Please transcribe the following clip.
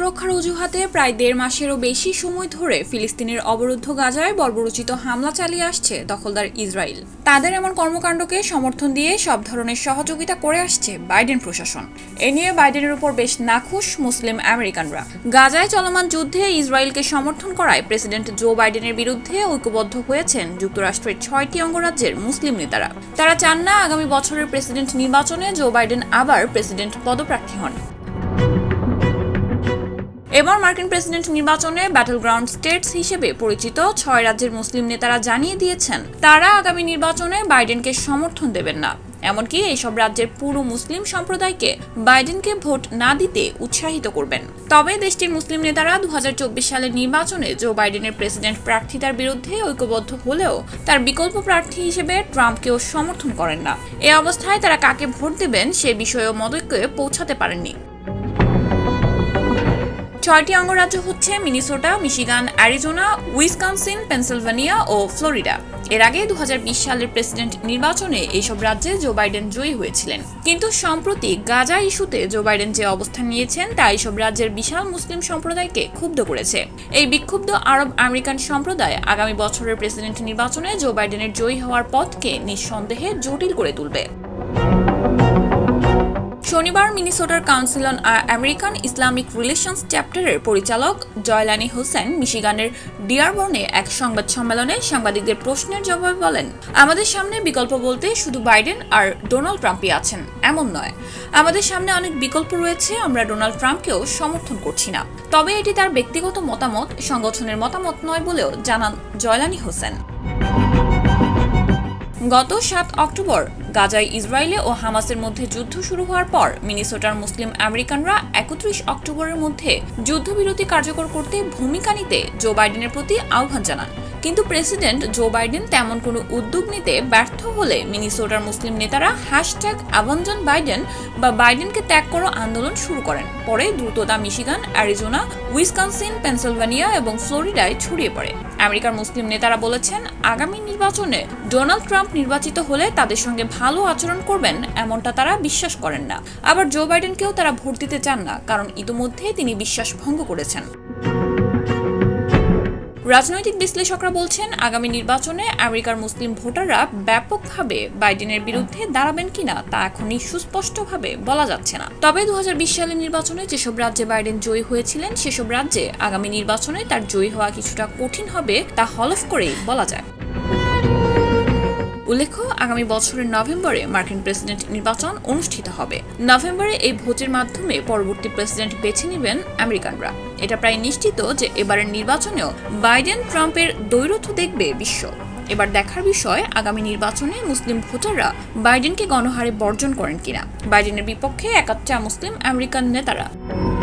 আত্মরক্ষার অজুহাতে প্রায় ১.৫ মাসেরও বেশি সময় ধরে ফিলিস্তিনের অবরুদ্ধ গাজায় বর্বরোচিত হামলা চালিয়ে আসছে দখলদার ইসরায়েল। তাদের এমন কর্মকাণ্ডকে সমর্থন দিয়ে সব ধরনের সহযোগিতা করে আসছে বাইডেন প্রশাসন। এ নিয়ে বাইডেনের উপর বেশ নাখুশ মুসলিম আমেরিকানরা। গাজায় চলমান যুদ্ধে ইসরায়েলকে সমর্থন করায় প্রেসিডেন্ট জো বাইডেনের বিরুদ্ধে ঐক্যবদ্ধ হয়েছেন যুক্তরাষ্ট্রের ৬টি অঙ্গরাজ্যের মুসলিম নেতারা। তারা চান না আগামী বছরের প্রেসিডেন্ট নির্বাচনে জো বাইডেন আবার প্রেসিডেন্ট পদপ্রার্থী হন। এবার মার্কিন প্রেসিডেন্ট নির্বাচনে ব্যাটল গ্রাউন্ড স্টেটস হিসেবে পরিচিত ৬ রাজ্যের মুসলিম নেতারা জানিয়ে দিয়েছেন তারা আগামী নির্বাচনে বাইডেনকে সমর্থন দেবেন না। এমনকি এইসব রাজ্যের পুরো মুসলিম সম্প্রদায়কে বাইডেনকে ভোট না দিতে উৎসাহিত করবেন। তবে দেশটির মুসলিম নেতারা ২০২৪ সালের নির্বাচনে জো বাইডেনের প্রেসিডেন্ট প্রার্থিতার বিরুদ্ধে ঐক্যবদ্ধ হলেও তার বিকল্প প্রার্থী হিসেবে ট্রাম্পকেও সমর্থন করেন না। এ অবস্থায় তারা কাকে ভোট দেবেন সে বিষয়েও মতৈক্যে পৌঁছাতে পারেননি। ৬টি অঙ্গরাজ্য হচ্ছে Minnesota, Michigan, Arizona, Wisconsin, Pennsylvania ও ফ্লোরিডা। এর আগে ২০২০ সালের প্রেসিডেন্ট নির্বাচনে এইসব রাজ্যে জো বাইডেন জয়ী হয়েছিলেন। কিন্তু সম্প্রতি গাজা ইস্যুতে জো বাইডেন যে অবস্থান নিয়েছেন তা এইসব রাজ্যের বিশাল মুসলিম সম্প্রদায়কে ক্ষুব্ধ করেছে। এই বিক্ষুব্ধ আরব আমেরিকান সম্প্রদায় আগামী বছরের প্রেসিডেন্ট নির্বাচনে জো বাইডেনের জয়ী হওয়ার পথকে নিঃসন্দেহে জটিল করে তুলবে। শনিবার মিনেসোটার council on American Islamic relations চ্যাপ্টারের পরিচালক জয়লানি হোসেন মিশিগানের ডিয়ারবর্নে এক সংবাদ সম্মেলনে সাংবাদিকদের প্রশ্নের জবাবে বলেন, আমাদের সামনে বিকল্প বলতে শুধু বাইডেন আর ডোনাল্ড ট্রাম্পই আছেন এমন নয়। আমাদের সামনে অনেক বিকল্প রয়েছে। আমরা ডোনাল্ড ট্রাম্পকেও সমর্থন করছি না। তবে এটি তার ব্যক্তিগত মতামত, সংগঠনের মতামত নয় বলেও জানান জয়লানি হোসেন। গত ৭ অক্টোবর গাজায় ইসরায়েল ও হামাসের মধ্যে যুদ্ধ শুরু হওয়ার পর মিনেসোটার মুসলিম আমেরিকানরা ৩১ অক্টোবরের মধ্যে যুদ্ধবিরতি কার্যকর করতে ভূমিকা নিতে জো বাইডেনের প্রতি আহ্বান জানান। কিন্তু প্রেসিডেন্ট জো বাইডেন তেমন কোনো উদ্যোগ নিতে ব্যর্থ হলে মিনেসোটার মুসলিম নেতারা #আভাঞ্জন বাইডেন বা বাইডেনকে ত্যাগ করো আন্দোলন শুরু করেন। পরে দ্রুত তা মিশিগান, অ্যারিজোনা, উইসকনসিন, পেনসিলভানিয়া এবং ফ্লোরিডায় ছড়িয়ে পড়ে। আমেরিকার মুসলিম নেতারা বলেছেন আগামী নির্বাচনে ডোনাল্ড ট্রাম্প নির্বাচিত হলে তাদের সঙ্গে ভালো আচরণ করবেন এমনটা তারা বিশ্বাস করেন না। আবার জো বাইডেনকেও তারা ভোট দিতে চান না, কারণ ইতিমধ্যে তিনি বিশ্বাস ভঙ্গ করেছেন। রাজনৈতিক বিশ্লেষকরা বলছেন আগামী নির্বাচনে আমেরিকার মুসলিম ভোটাররা ব্যাপকভাবে বাইডেনের বিরুদ্ধে দাঁড়াবেন কিনা তা এখনই সুস্পষ্টভাবে বলা যাচ্ছে না। তবে ২০২০ সালের নির্বাচনে যেসব রাজ্যে বাইডেন জয়ী হয়েছিলেন সেসব রাজ্যে আগামী নির্বাচনে তার জয়ী হওয়া কিছুটা কঠিন হবে তা হলফ করেই বলা যায়। উল্লেখ্য, আগামী বছরের নভেম্বরে মার্কিন প্রেসিডেন্ট নির্বাচন অনুষ্ঠিত হবে। নভেম্বরে এই ভোটের মাধ্যমে পরবর্তী প্রেসিডেন্ট বেছে নেবেন আমেরিকানরা। এটা প্রায় নিশ্চিত যে এবারের নির্বাচনেও বাইডেন ট্রাম্পের দ্বৈরথ দেখবে বিশ্ব। এবার দেখার বিষয় আগামী নির্বাচনে মুসলিম ভোটাররা বাইডেনকে গণহারে বর্জন করেন কিনা। বাইডেনের বিপক্ষে একাত্রা মুসলিম আমেরিকান নেতারা।